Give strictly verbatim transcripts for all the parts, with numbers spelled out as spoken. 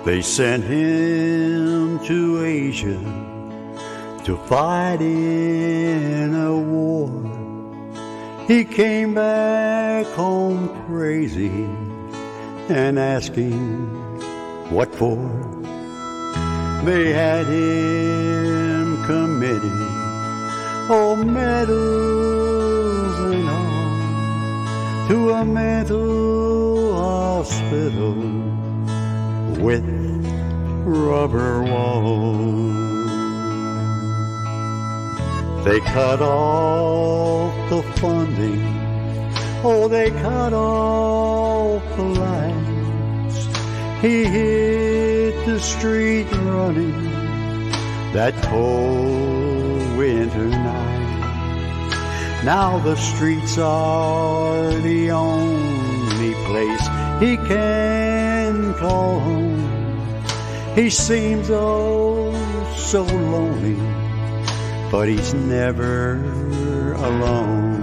They sent him to Asia to fight in a war. He came back home crazy and asking what for. They had him committed, oh, medals and all, to a mental hospital with rubber walls. They cut off the funding, oh, they cut off the lights. He hit the street running that cold winter night. Now the streets are the only place he can call home. He seems oh so lonely, but he's never alone.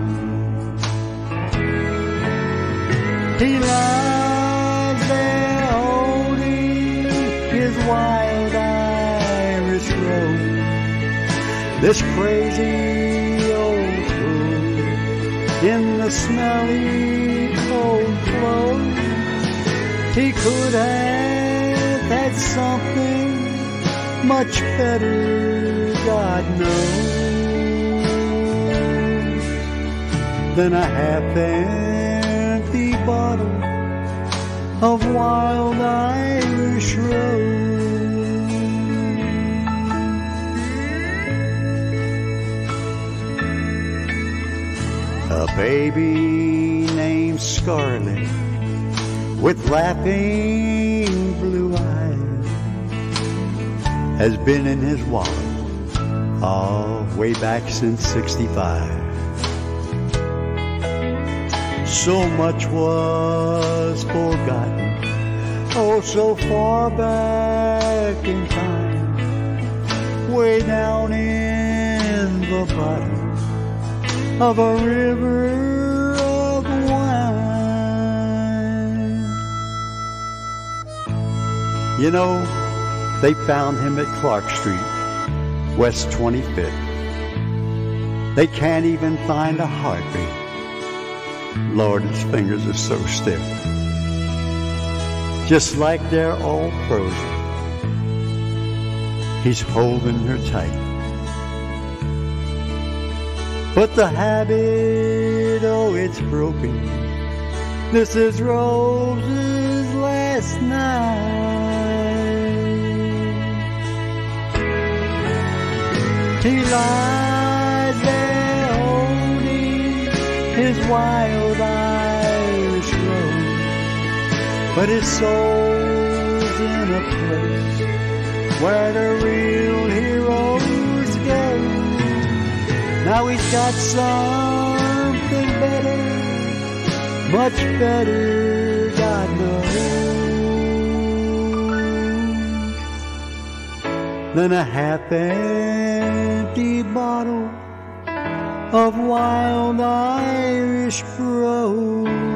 He lies there holding his wild Irish rose, this crazy old fool in the smelly cold clothes. He could have had something much better, God knows, than a half-empty bottle of wild Irish rose. A baby named Scarlet with laughing blue eyes has been in his wallet all way back since sixty-five. So much was forgotten, oh, so far back in time, way down in the bottom of a river of wine. You know, they found him at Clark Street, West twenty-fifth. They can't even find a heartbeat. Lord, his fingers are so stiff, just like they're all frozen. He's holding her tight, but the habit, oh, it's broken. This is Rose's last night. He lies there holding his wild Irish rose, but his soul's in a place where the real heroes go. Now he's got something better, much better, God knows, than a half-empty bottle of wild Irish rose.